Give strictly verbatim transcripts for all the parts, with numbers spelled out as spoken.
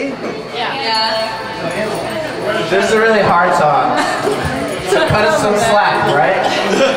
easy? Yeah. Yeah. This is a really hard song. So cut us some slack, right?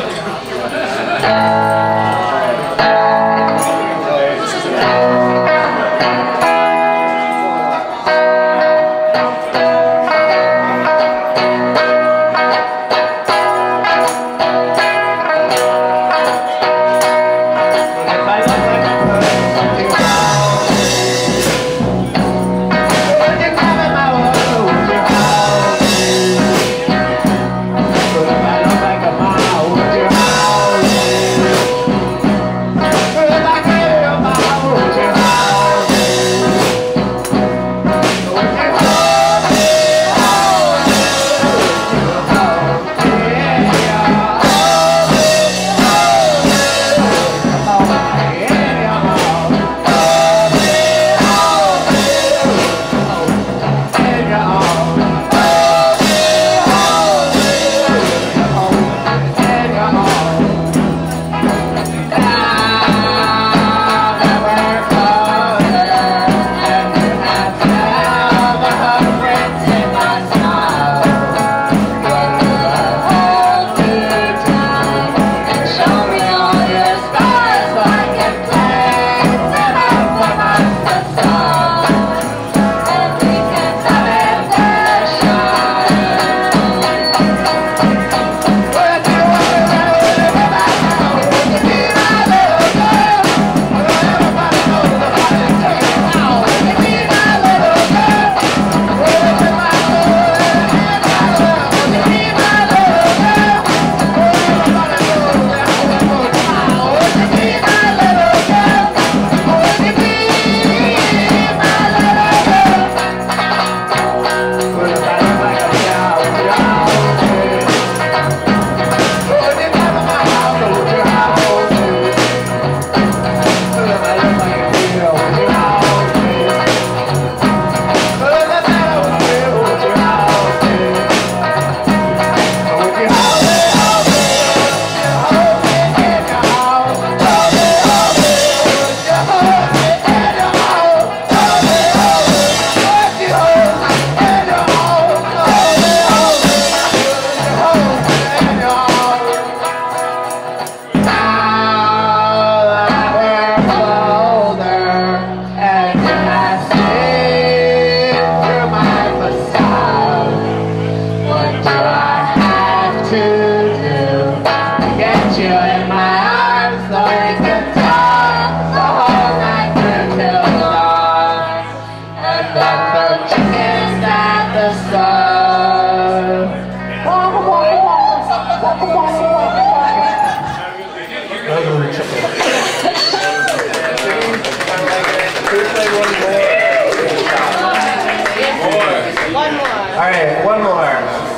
Alright, one more.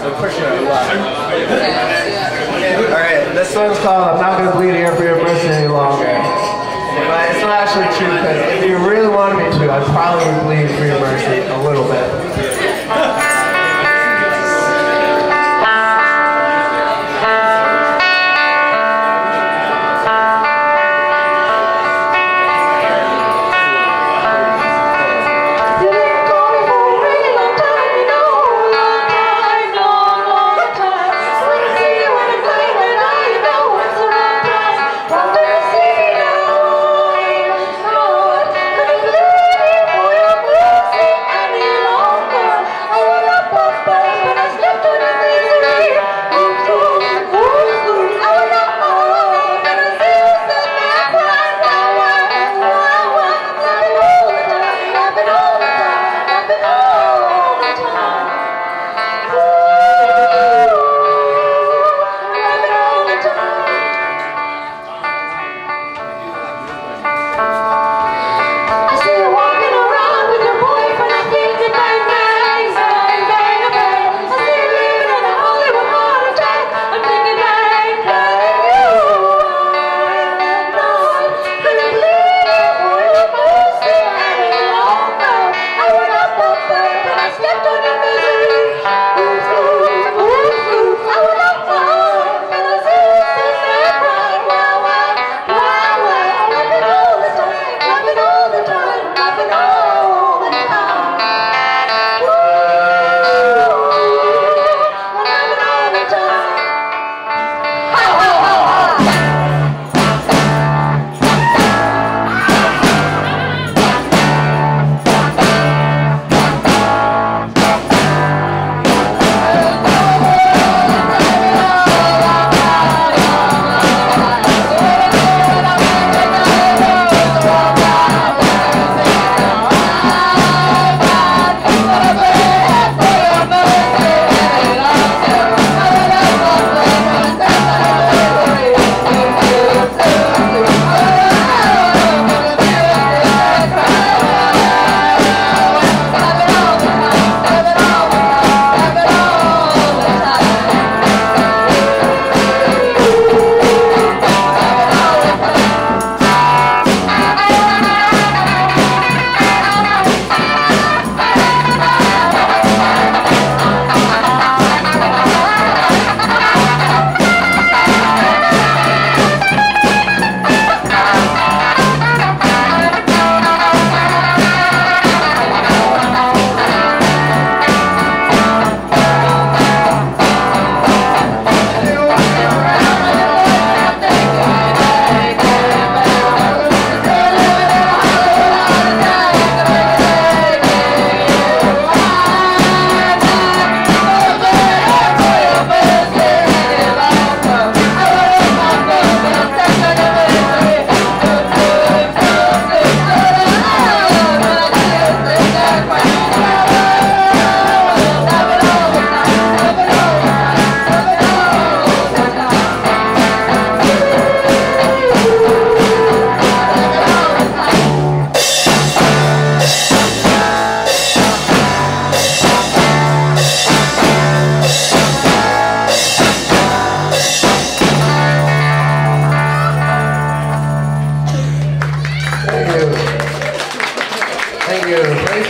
Alright, this one's called I'm Not Gonna Bleed Here for Your Mercy Any Longer. But it's not actually true, because if you really wanted me to, I'd probably bleed for your mercy a little bit. Long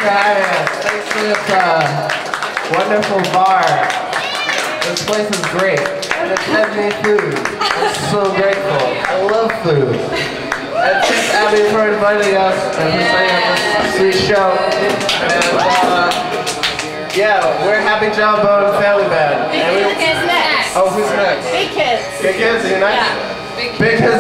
having us. Thanks for this uh, wonderful bar. This place is great. And it's fed me food. I'm so grateful. I love food. And thanks Abby for inviting us and for setting up this sweet show. And uh, yeah, we're Happy Jawbone Family Band. Big and we, Kids next. Oh, who's next? Big Kids. Big Kids, are you next? Yeah. Big Kids